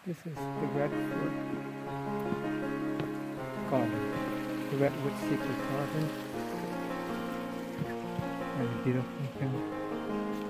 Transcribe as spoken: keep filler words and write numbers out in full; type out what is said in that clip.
This is the Redwood Garden, the Redwood Secret Garden, and a beautiful hill.